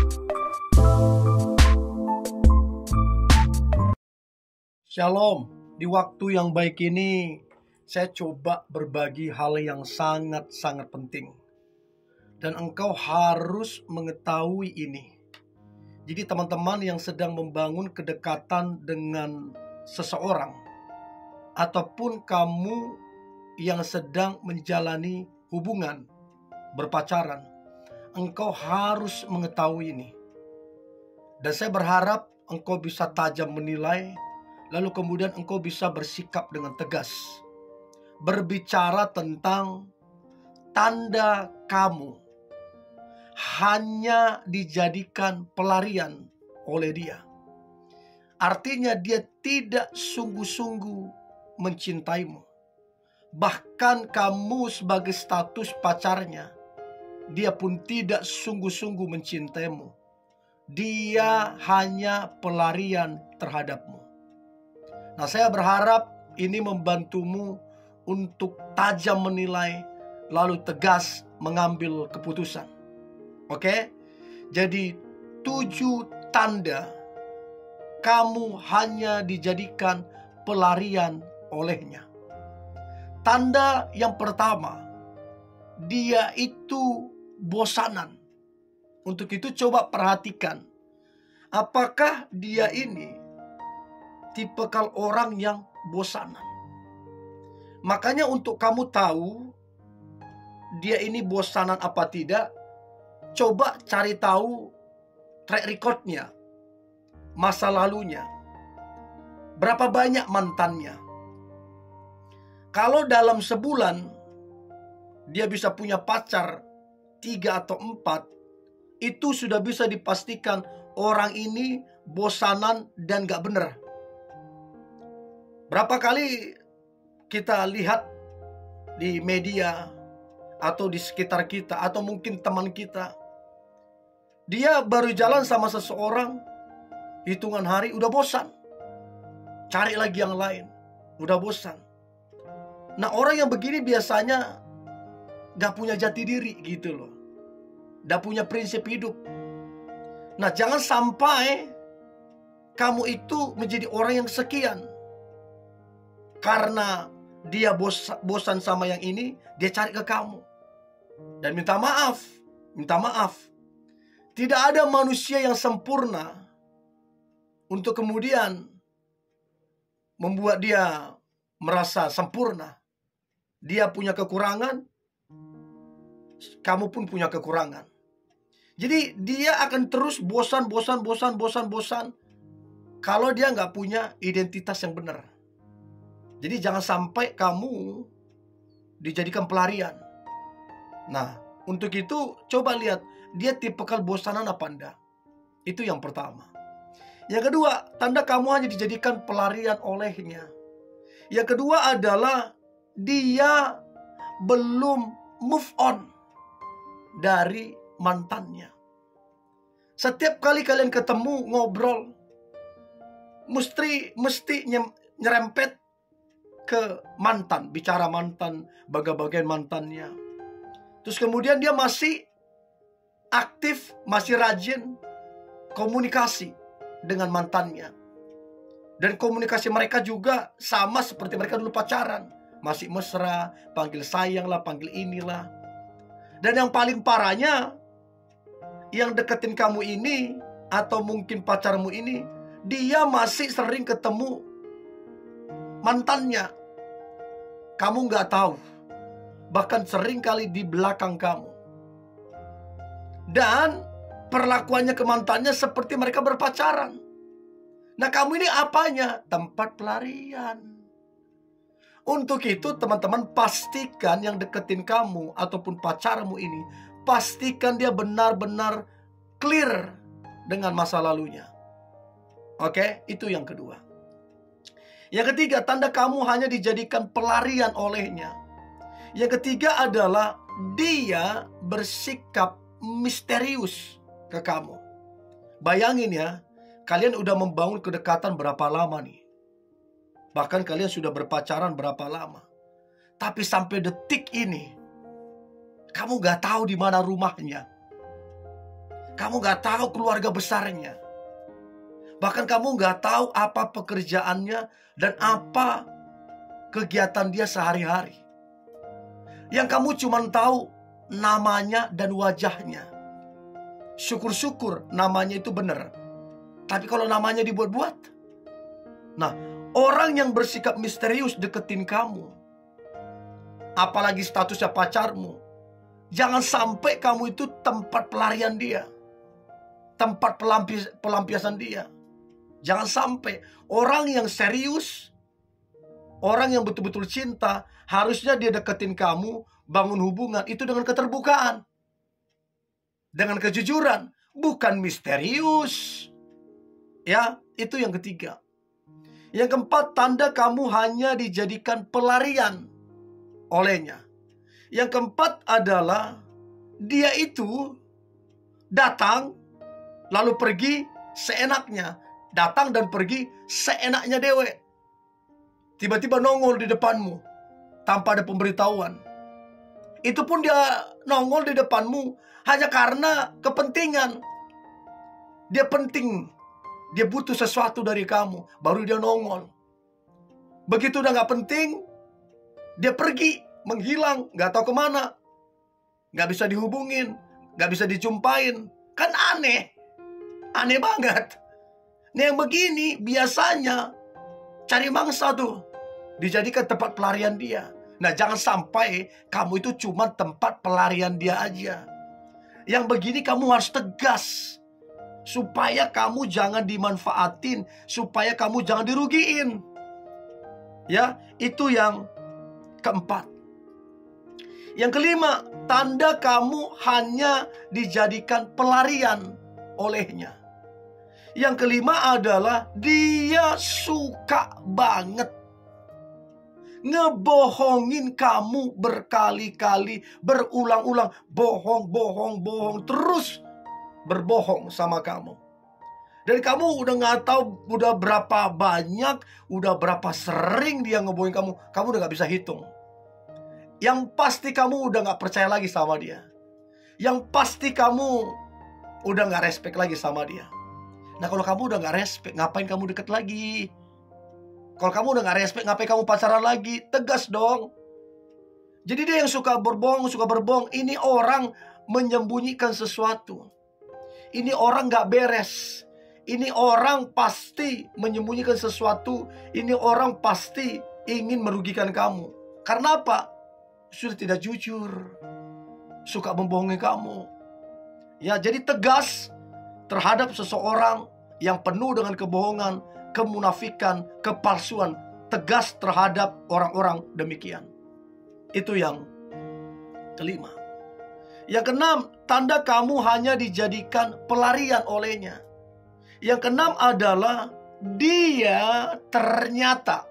Shalom, di waktu yang baik ini saya coba berbagi hal yang sangat-sangat penting. Dan engkau harus mengetahui ini. Jadi teman-teman yang sedang membangun kedekatan dengan seseorang, ataupun kamu yang sedang menjalani hubungan, berpacaran, engkau harus mengetahui ini. Dan saya berharap engkau bisa tajam menilai, lalu kemudian engkau bisa bersikap dengan tegas. Berbicara tentang tanda kamu hanya dijadikan pelarian oleh dia. Artinya dia tidak sungguh-sungguh mencintaimu. Bahkan kamu sebagai status pacarnya, dia pun tidak sungguh-sungguh mencintaimu. Dia hanya pelarian terhadapmu. Nah, saya berharap ini membantumu untuk tajam menilai, lalu tegas mengambil keputusan. Oke? Jadi 7 tanda kamu hanya dijadikan pelarian olehnya. Tanda yang pertama, dia itu bosanan. Untuk itu coba perhatikan, apakah dia ini tipikal orang yang bosanan. Makanya untuk kamu tahu dia ini bosanan apa tidak, coba cari tahu track recordnya, masa lalunya. Berapa banyak mantannya. Kalau dalam sebulan dia bisa punya pacar 3 atau 4, itu sudah bisa dipastikan orang ini bosanan dan gak bener. Berapa kali kita lihat di media atau di sekitar kita atau mungkin teman kita, dia baru jalan sama seseorang, hitungan hari udah bosan, cari lagi yang lain, udah bosan. Nah, orang yang begini biasanya gak punya jati diri gitu loh, gak punya prinsip hidup. Nah, jangan sampai kamu itu menjadi orang yang sekian. Karena dia bosan sama yang ini, dia cari ke kamu. Dan minta maaf. Tidak ada manusia yang sempurna untuk kemudian membuat dia merasa sempurna. Dia punya kekurangan, kamu pun punya kekurangan. Jadi dia akan terus bosan kalau dia nggak punya identitas yang benar. Jadi jangan sampai kamu dijadikan pelarian. Nah, untuk itu coba lihat dia tipikal bosanan apa enggak. Itu yang pertama. Yang kedua, tanda kamu hanya dijadikan pelarian olehnya. Yang kedua adalah dia belum move on dari mantannya. Setiap kali kalian ketemu ngobrol, mesti nyerempet ke mantan, bicara mantan, bagian mantannya. Terus kemudian dia masih aktif, masih rajin komunikasi dengan mantannya. Dan komunikasi mereka juga sama seperti mereka dulu pacaran. Masih mesra, panggil sayang lah, panggil inilah. Dan yang paling parahnya, yang deketin kamu ini, atau mungkin pacarmu ini, dia masih sering ketemu mantannya. Kamu nggak tahu. Bahkan sering kali di belakang kamu. Dan perlakuannya ke mantannya seperti mereka berpacaran. Nah, kamu ini apanya? Tempat pelarian. Untuk itu teman-teman, pastikan yang deketin kamu ataupun pacarmu ini, pastikan dia benar-benar clear dengan masa lalunya. Oke, itu yang kedua. Yang ketiga, tanda kamu hanya dijadikan pelarian olehnya. Yang ketiga adalah dia bersikap misterius ke kamu. Bayangin ya, kalian udah membangun kedekatan berapa lama nih? Bahkan kalian sudah berpacaran berapa lama? Tapi sampai detik ini, kamu gak tahu di mana rumahnya. Kamu gak tahu keluarga besarnya. Bahkan kamu gak tahu apa pekerjaannya dan apa kegiatan dia sehari-hari. Yang kamu cuma tahu namanya dan wajahnya. Syukur-syukur namanya itu benar. Tapi kalau namanya dibuat-buat. Nah, orang yang bersikap misterius deketin kamu, apalagi statusnya pacarmu, jangan sampai kamu itu tempat pelarian dia, tempat pelampiasan dia. Jangan sampai. Orang yang serius, orang yang betul-betul cinta, harusnya dia deketin kamu, bangun hubungan itu dengan keterbukaan, dengan kejujuran, bukan misterius. Ya, itu yang ketiga. Yang keempat, tanda kamu hanya dijadikan pelarian olehnya. Yang keempat adalah dia itu datang lalu pergi seenaknya. Datang dan pergi seenaknya dewe. Tiba-tiba nongol di depanmu tanpa ada pemberitahuan. Itu pun dia nongol di depanmu hanya karena kepentingan. Dia penting, dia butuh sesuatu dari kamu, baru dia nongol. Begitu udah gak penting, dia pergi, menghilang, gak tahu kemana. Gak bisa dihubungin, gak bisa dijumpain. Kan aneh. Aneh banget. Nah yang begini biasanya cari mangsa tuh, dijadikan tempat pelarian dia. Nah jangan sampai kamu itu cuma tempat pelarian dia aja. Yang begini kamu harus tegas, supaya kamu jangan dimanfaatin, supaya kamu jangan dirugiin. Ya, itu yang keempat. Yang kelima, tanda kamu hanya dijadikan pelarian olehnya. Yang kelima adalah dia suka banget ngebohongin kamu berkali-kali, berulang-ulang, bohong, terus berbohong sama kamu. Dan kamu udah gak tahu udah berapa banyak, udah berapa sering dia ngebohongin kamu. Kamu udah gak bisa hitung. Yang pasti kamu udah gak percaya lagi sama dia. Yang pasti kamu udah gak respect lagi sama dia. Nah kalau kamu udah gak respect, ngapain kamu deket lagi? Kalau kamu udah gak respect, ngapain kamu pacaran lagi? Tegas dong. Jadi dia yang suka berbohong. Ini orang menyembunyikan sesuatu. Ini orang gak beres. Ini orang pasti menyembunyikan sesuatu. Ini orang pasti ingin merugikan kamu. Karena apa? Sudah tidak jujur, suka membohongi kamu. Ya, jadi tegas terhadap seseorang yang penuh dengan kebohongan, kemunafikan, kepalsuan. Tegas terhadap orang-orang demikian. Itu yang kelima. Yang keenam, tanda kamu hanya dijadikan pelarian olehnya. Yang keenam adalah dia ternyata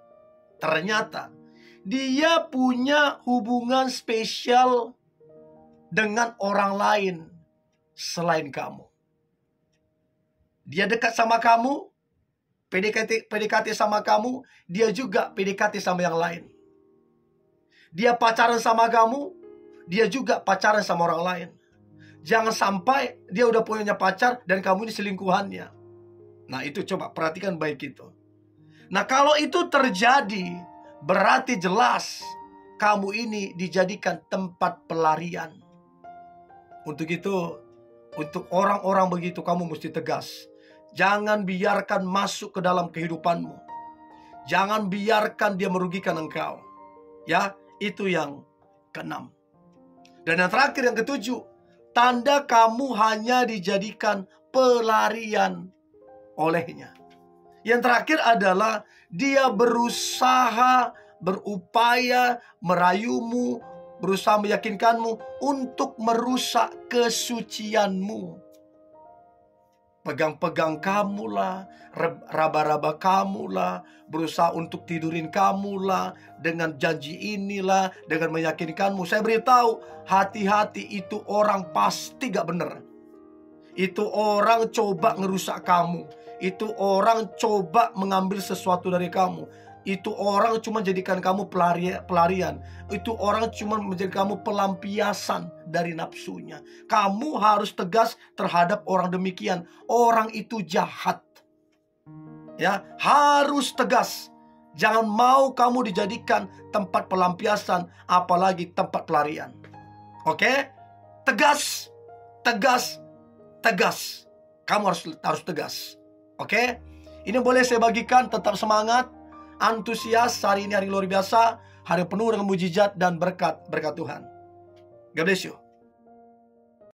dia punya hubungan spesial dengan orang lain selain kamu. Dia dekat sama kamu, PDKT sama kamu, dia juga PDKT sama yang lain. Dia pacaran sama kamu, dia juga pacaran sama orang lain. Jangan sampai dia udah punya pacar dan kamu ini selingkuhannya. Nah itu coba perhatikan baik itu. Nah kalau itu terjadi, berarti jelas kamu ini dijadikan tempat pelarian. Untuk itu, untuk orang-orang begitu kamu mesti tegas. Jangan biarkan masuk ke dalam kehidupanmu. Jangan biarkan dia merugikan engkau. Ya, itu yang keenam. Dan yang terakhir, yang ketujuh, tanda kamu hanya dijadikan pelarian olehnya. Yang terakhir adalah dia berusaha, berupaya merayumu, berusaha meyakinkanmu untuk merusak kesucianmu. Pegang-pegang kamu lah, raba-raba kamu lah, berusaha untuk tidurin kamu lah, dengan janji inilah, dengan meyakinkanmu. Saya beritahu, hati-hati, itu orang pasti gak bener. Itu orang coba ngerusak kamu. Itu orang coba mengambil sesuatu dari kamu. Itu orang cuma jadikan kamu pelarian. Itu orang cuma menjadikan kamu pelampiasan dari nafsunya. Kamu harus tegas terhadap orang demikian. Orang itu jahat. Ya, harus tegas. Jangan mau kamu dijadikan tempat pelampiasan, apalagi tempat pelarian. Oke? Tegas, tegas, tegas. Kamu harus tegas. Oke? Ini boleh saya bagikan, tetap semangat, antusias. Hari ini hari luar biasa, hari penuh dengan mujizat dan berkat Tuhan. God bless you.